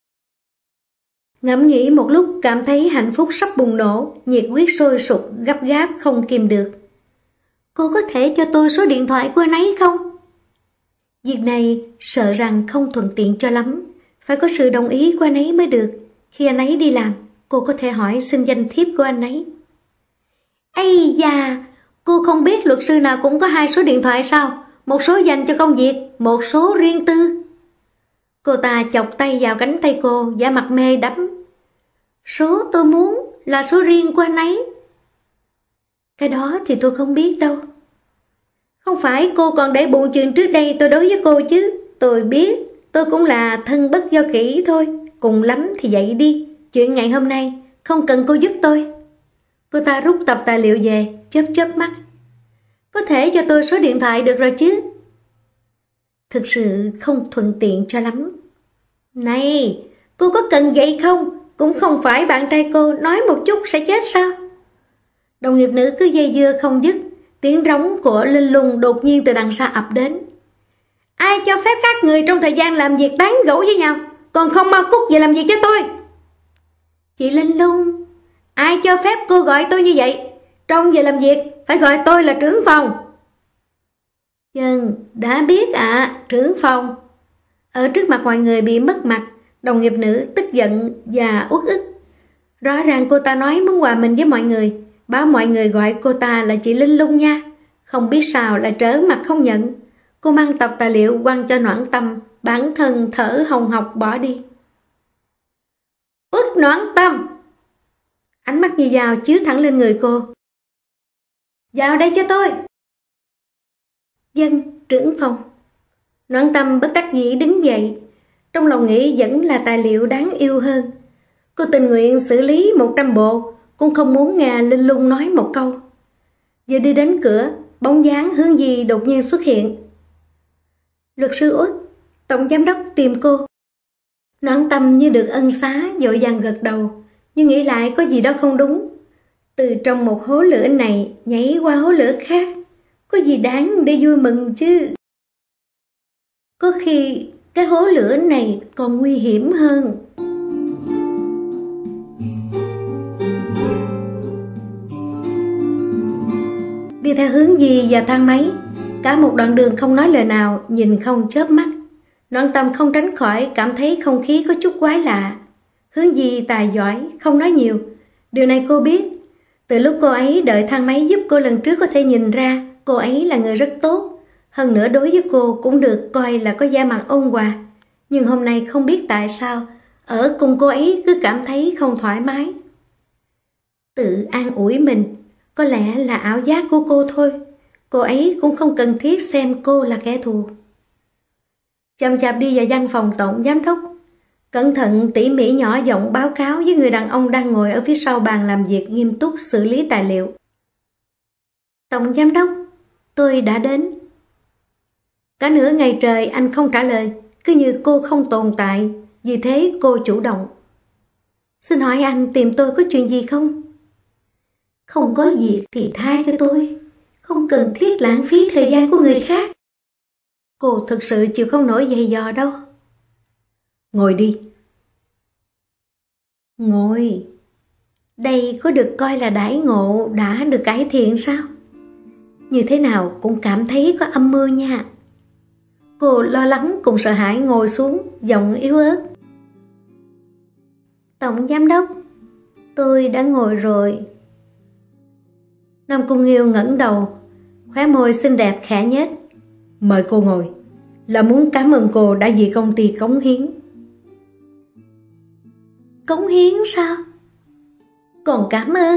Ngẫm nghĩ một lúc cảm thấy hạnh phúc sắp bùng nổ, nhiệt huyết sôi sục gấp gáp không kìm được. Cô có thể cho tôi số điện thoại của anh ấy không? Việc này sợ rằng không thuận tiện cho lắm, phải có sự đồng ý của anh ấy mới được. Khi anh ấy đi làm, cô có thể hỏi xin danh thiếp của anh ấy. Ây da, cô không biết luật sư nào cũng có hai số điện thoại sao? Một số dành cho công việc, một số riêng tư. Cô ta chọc tay vào cánh tay cô, da mặt mê đắm. Số tôi muốn là số riêng của anh ấy. Cái đó thì tôi không biết đâu. Không phải cô còn để bụng chuyện trước đây tôi đối với cô chứ. Tôi biết, tôi cũng là thân bất do kỹ thôi. Cùng lắm thì vậy đi. Chuyện ngày hôm nay không cần cô giúp tôi. Cô ta rút tập tài liệu về, chớp chớp mắt. Có thể cho tôi số điện thoại được rồi chứ? Thực sự không thuận tiện cho lắm. Này, cô có cần vậy không? Cũng không phải bạn trai cô nói một chút sẽ chết sao? Đồng nghiệp nữ cứ dây dưa không dứt. Tiếng rống của Linh Lung đột nhiên từ đằng xa ập đến. Ai cho phép các người trong thời gian làm việc tán gẫu với nhau, còn không mau cút về làm việc cho tôi? Chị Linh Lung, ai cho phép cô gọi tôi như vậy? Trong giờ làm việc phải gọi tôi là trưởng phòng. Dân, đã biết ạ, à, trưởng phòng. Ở trước mặt mọi người bị mất mặt, đồng nghiệp nữ tức giận và uất ức. Rõ ràng cô ta nói muốn hòa mình với mọi người, báo mọi người gọi cô ta là chị Linh Lung nha. Không biết sao lại trở mặt không nhận. Cô mang tập tài liệu quăng cho Noãn Tâm, bản thân thở hồng hộc bỏ đi. Uất Noãn Tâm! Ánh mắt như dao chiếu thẳng lên người cô. Vào đây cho tôi! Dân, trưởng phòng. Noãn Tâm bất đắc dĩ đứng dậy. Trong lòng nghĩ vẫn là tài liệu đáng yêu hơn. Cô tình nguyện xử lý một trăm bộ, cũng không muốn nghe Linh Lung nói một câu. Vừa đi đến cửa, bóng dáng Hướng Di đột nhiên xuất hiện. Luật sư Uất, tổng giám đốc tìm cô. Noãn Tâm như được ân xá, vội vàng gật đầu, nhưng nghĩ lại có gì đó không đúng. Từ trong một hố lửa này nhảy qua hố lửa khác, có gì đáng để vui mừng chứ? Có khi cái hố lửa này còn nguy hiểm hơn. Đi theo Hướng Di và thang máy, cả một đoạn đường không nói lời nào, nhìn không chớp mắt. Noãn Tâm không tránh khỏi cảm thấy không khí có chút quái lạ. Hướng Di tài giỏi, không nói nhiều. Điều này cô biết. Từ lúc cô ấy đợi thang máy giúp cô lần trước có thể nhìn ra cô ấy là người rất tốt. Hơn nữa đối với cô cũng được coi là có da mặt ôn hòa. Nhưng hôm nay không biết tại sao, ở cùng cô ấy cứ cảm thấy không thoải mái. Tự an ủi mình, có lẽ là ảo giác của cô thôi. Cô ấy cũng không cần thiết xem cô là kẻ thù. Chậm chạp đi vào văn phòng tổng giám đốc, cẩn thận tỉ mỉ nhỏ giọng báo cáo với người đàn ông đang ngồi ở phía sau bàn làm việc nghiêm túc xử lý tài liệu. Tổng giám đốc, tôi đã đến. Cả nửa ngày trời anh không trả lời, cứ như cô không tồn tại, vì thế cô chủ động. Xin hỏi anh tìm tôi có chuyện gì không? Không có việc thì tha cho tôi, không cần thiết lãng phí thời gian của người khác. Cô thực sự chịu không nổi giày dò đâu. Ngồi đi. Ngồi. Đây có được coi là đãi ngộ đã được cải thiện sao? Như thế nào cũng cảm thấy có âm mưu nha. Cô lo lắng cùng sợ hãi ngồi xuống, giọng yếu ớt. Tổng giám đốc, tôi đã ngồi rồi. Nam Cung Nghiêu ngẩng đầu, khóe môi xinh đẹp khẽ nhếch. Mời cô ngồi, là muốn cảm ơn cô đã vì công ty cống hiến. Cống hiến sao? Còn cảm ơn?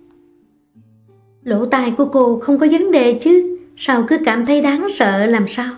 Lỗ tai của cô không có vấn đề chứ, sao cứ cảm thấy đáng sợ làm sao?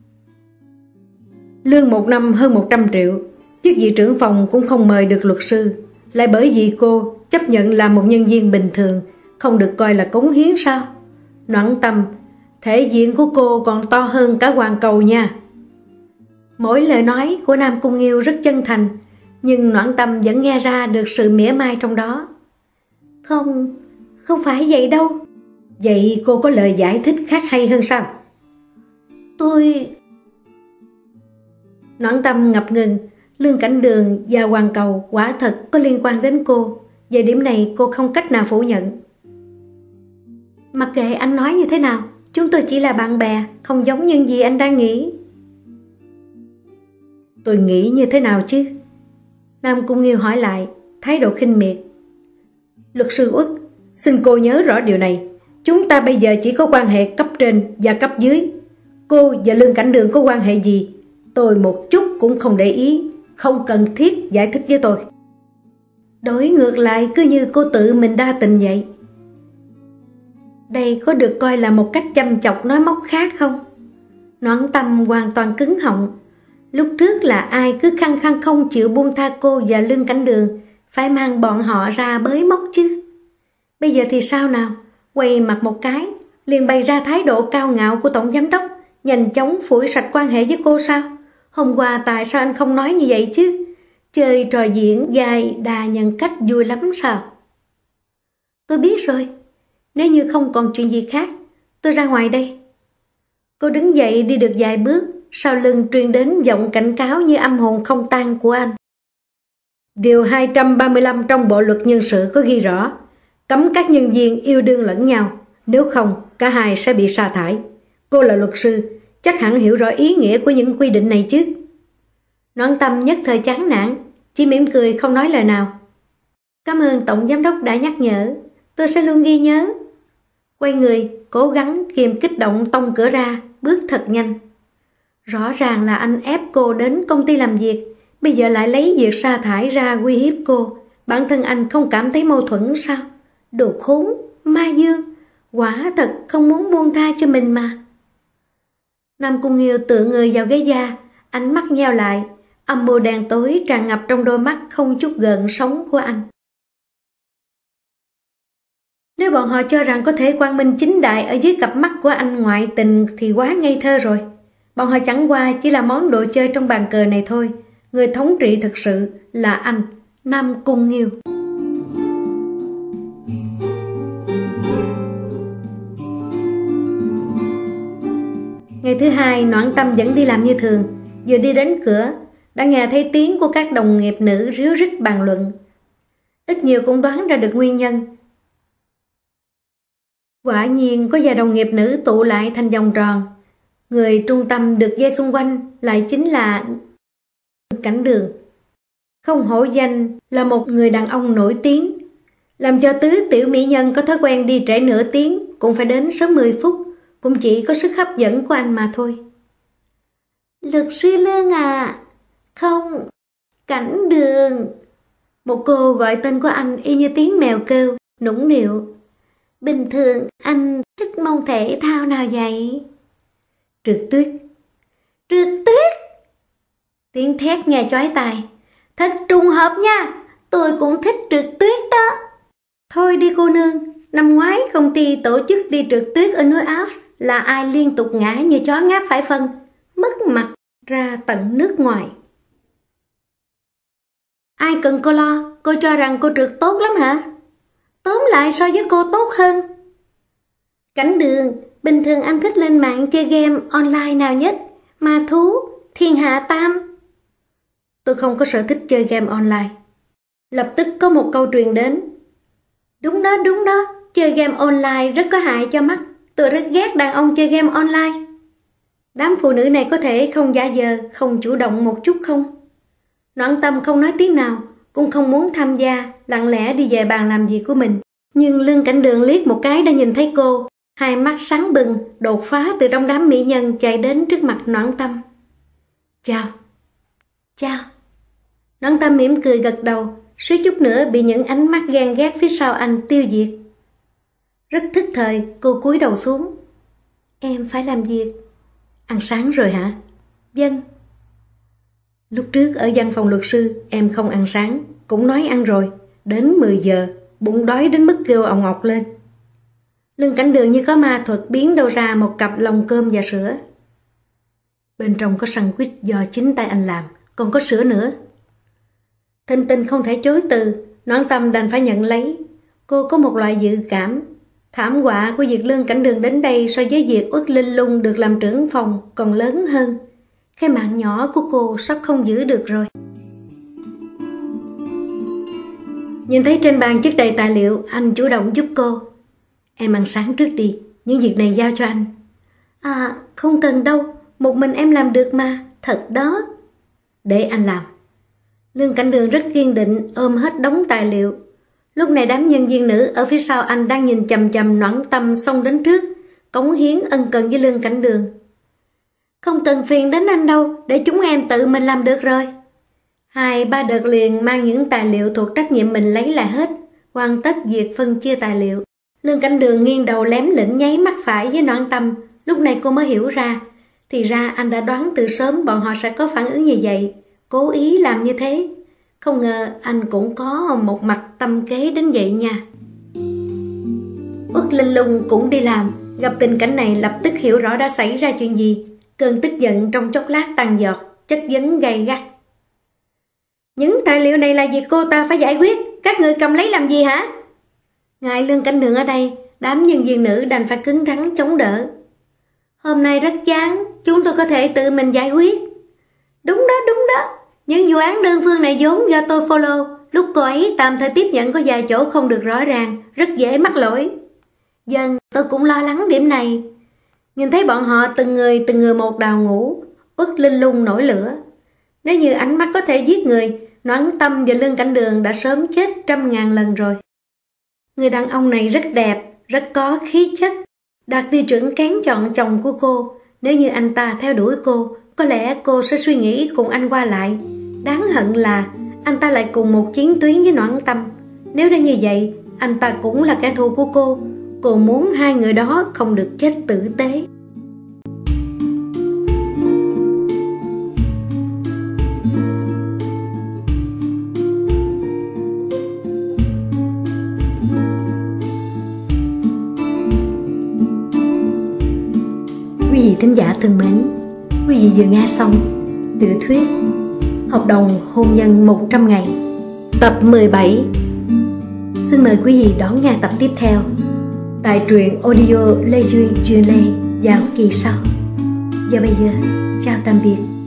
Lương một năm hơn một trăm triệu, chức vị trưởng phòng cũng không mời được luật sư, lại bởi vì cô chấp nhận làm một nhân viên bình thường, không được coi là cống hiến sao? Noãn Tâm, thể diện của cô còn to hơn cả hoàn cầu nha. Mỗi lời nói của Nam Cung Nghiêu rất chân thành, nhưng Noãn Tâm vẫn nghe ra được sự mỉa mai trong đó. Không, không phải vậy đâu. Vậy cô có lời giải thích khác hay hơn sao? Tôi... Noãn Tâm ngập ngừng, Lương Cảnh Đường và Hoàng Cầu quả thật có liên quan đến cô. Về điểm này cô không cách nào phủ nhận. Mặc kệ anh nói như thế nào, chúng tôi chỉ là bạn bè, không giống những gì anh đang nghĩ. Tôi nghĩ như thế nào chứ? Nam Cung Nghiêu hỏi lại, thái độ khinh miệt. Luật sư Uất, xin cô nhớ rõ điều này. Chúng ta bây giờ chỉ có quan hệ cấp trên và cấp dưới. Cô và Lương Cảnh Đường có quan hệ gì? Tôi một chút cũng không để ý, không cần thiết giải thích với tôi. Đổi ngược lại cứ như cô tự mình đa tình vậy. Đây có được coi là một cách châm chọc nói móc khác không? Noãn Tâm hoàn toàn cứng họng. Lúc trước là ai cứ khăng khăng không chịu buông tha cô và Lương Cảnh Đường, phải mang bọn họ ra bới móc chứ. Bây giờ thì sao nào? Quay mặt một cái, liền bày ra thái độ cao ngạo của tổng giám đốc, nhanh chóng phủi sạch quan hệ với cô sao? Hôm qua tại sao anh không nói như vậy chứ? Chơi trò diễn dài đà nhân cách vui lắm sao? Tôi biết rồi. Nếu như không còn chuyện gì khác, tôi ra ngoài đây. Cô đứng dậy đi được vài bước, sau lưng truyền đến giọng cảnh cáo như âm hồn không tan của anh. Điều hai trăm ba mươi lăm trong Bộ luật nhân sự có ghi rõ, cấm các nhân viên yêu đương lẫn nhau, nếu không cả hai sẽ bị sa thải. Cô là luật sư, chắc hẳn hiểu rõ ý nghĩa của những quy định này chứ. Noãn Tâm nhất thời chán nản, chỉ mỉm cười không nói lời nào. Cảm ơn tổng giám đốc đã nhắc nhở, tôi sẽ luôn ghi nhớ. Quay người, cố gắng kiềm kích động tông cửa ra, bước thật nhanh. Rõ ràng là anh ép cô đến công ty làm việc, bây giờ lại lấy việc sa thải ra uy hiếp cô. Bản thân anh không cảm thấy mâu thuẫn sao? Đồ khốn, ma dương, quả thật không muốn buông tha cho mình mà. Nam Cung Nghiêu tựa người vào ghế da, ánh mắt nheo lại, âm mưu đen tối tràn ngập trong đôi mắt không chút gợn sóng của anh. Nếu bọn họ cho rằng có thể quang minh chính đại ở dưới cặp mắt của anh ngoại tình thì quá ngây thơ rồi. Bọn họ chẳng qua chỉ là món đồ chơi trong bàn cờ này thôi. Người thống trị thực sự là anh, Nam Cung Nghiêu. Ngày thứ hai, Noãn Tâm vẫn đi làm như thường. Vừa đi đến cửa, đã nghe thấy tiếng của các đồng nghiệp nữ ríu rít bàn luận. Ít nhiều cũng đoán ra được nguyên nhân. Quả nhiên có vài đồng nghiệp nữ tụ lại thành vòng tròn. Người trung tâm được dây xung quanh lại chính là Cảnh Đường. Không hổ danh là một người đàn ông nổi tiếng, làm cho tứ tiểu mỹ nhân có thói quen đi trễ nửa tiếng cũng phải đến sớm mười phút, cũng chỉ có sức hấp dẫn của anh mà thôi. Luật sư Lương à, không, Cảnh Đường. Một cô gọi tên của anh y như tiếng mèo kêu, nũng nịu. Bình thường anh thích môn thể thao nào vậy? Trượt tuyết. Trượt tuyết? Tiếng thét nghe chói tai. Thật trùng hợp nha, tôi cũng thích trượt tuyết đó. Thôi đi cô nương, năm ngoái công ty tổ chức đi trượt tuyết ở núi Alps là ai liên tục ngã như chó ngáp phải phân, mất mặt ra tận nước ngoài. Ai cần cô lo, cô cho rằng cô trượt tốt lắm hả? Tóm lại so với cô tốt hơn. Cảnh Đường, bình thường anh thích lên mạng chơi game online nào nhất? Ma thú, thiên hạ tam? Tôi không có sở thích chơi game online. Lập tức có một câu truyền đến. Đúng đó, đúng đó, chơi game online rất có hại cho mắt. Tôi rất ghét đàn ông chơi game online. Đám phụ nữ này có thể không giả vờ, không chủ động một chút không? Noãn Tâm không nói tiếng nào, cũng không muốn tham gia, lặng lẽ đi về bàn làm việc của mình. Nhưng Lương Cảnh Đường liếc một cái đã nhìn thấy cô, hai mắt sáng bừng, đột phá từ trong đám mỹ nhân chạy đến trước mặt Noãn Tâm. Chào. Chào. Noãn Tâm mỉm cười gật đầu, suýt chút nữa bị những ánh mắt ghen ghét phía sau anh tiêu diệt. Rất thức thời, cô cúi đầu xuống. Em phải làm việc. Ăn sáng rồi hả? Vâng. Lúc trước ở văn phòng luật sư em không ăn sáng, cũng nói ăn rồi. Đến mười giờ, bụng đói đến mức kêu ồng ọc lên. Lương Cảnh Đường như có ma thuật biến đâu ra một cặp lồng cơm và sữa. Bên trong có sandwich do chính tay anh làm, còn có sữa nữa. Thinh Tinh không thể chối từ, Noãn Tâm đành phải nhận lấy. Cô có một loại dự cảm. Thảm họa của việc Lương Cảnh Đường đến đây so với việc Uất Linh Lung được làm trưởng phòng còn lớn hơn. Cái mạng nhỏ của cô sắp không giữ được rồi. Nhìn thấy trên bàn chất đầy tài liệu, anh chủ động giúp cô. Em ăn sáng trước đi, những việc này giao cho anh. À, không cần đâu, một mình em làm được mà, thật đó. Để anh làm. Lương Cảnh Đường rất kiên định ôm hết đống tài liệu. Lúc này đám nhân viên nữ ở phía sau anh đang nhìn chằm chằm Noãn Tâm xông đến trước, cống hiến ân cần với Lương Cảnh Đường. Không cần phiền đến anh đâu, để chúng em tự mình làm được rồi. Hai ba đợt liền mang những tài liệu thuộc trách nhiệm mình lấy lại hết, hoàn tất việc phân chia tài liệu. Lương Cảnh Đường nghiêng đầu lém lĩnh nháy mắt phải với Noãn Tâm, lúc này cô mới hiểu ra. Thì ra anh đã đoán từ sớm bọn họ sẽ có phản ứng như vậy, cố ý làm như thế. Không ngờ anh cũng có một mặt tâm kế đến vậy nha. Uất Linh Lung cũng đi làm, gặp tình cảnh này lập tức hiểu rõ đã xảy ra chuyện gì. Cơn tức giận trong chốc lát tăng giọt, chất vấn gay gắt. Những tài liệu này là việc cô ta phải giải quyết, các người cầm lấy làm gì hả? Ngại Lương Cảnh Đường ở đây, đám nhân viên nữ đành phải cứng rắn chống đỡ. Hôm nay rất chán, chúng tôi có thể tự mình giải quyết. Đúng đó, đúng đó. Những vụ án đơn phương này vốn do tôi follow. Lúc cô ấy tạm thời tiếp nhận có vài chỗ không được rõ ràng, rất dễ mắc lỗi. Dần, tôi cũng lo lắng điểm này. Nhìn thấy bọn họ từng người từng người một đào ngũ, Uất Linh Lung nổi lửa. Nếu như ánh mắt có thể giết người, Noãn Tâm và Lương Cảnh Đường đã sớm chết trăm ngàn lần rồi. Người đàn ông này rất đẹp, rất có khí chất, đạt tiêu chuẩn kén chọn chồng của cô. Nếu như anh ta theo đuổi cô, có lẽ cô sẽ suy nghĩ cùng anh qua lại. Đáng hận là anh ta lại cùng một chiến tuyến với Noãn Tâm. Nếu đã như vậy, anh ta cũng là kẻ thù của cô. Cô muốn hai người đó không được chết tử tế. Quý vị thính giả thân mến, quý vị vừa nghe xong tiểu thuyết Hợp đồng hôn nhân một trăm ngày, tập mười bảy. Xin mời quý vị đón nghe tập tiếp theo tại truyện audio Lê Duy truyền lê vào kỳ sau. Và bây giờ, chào tạm biệt.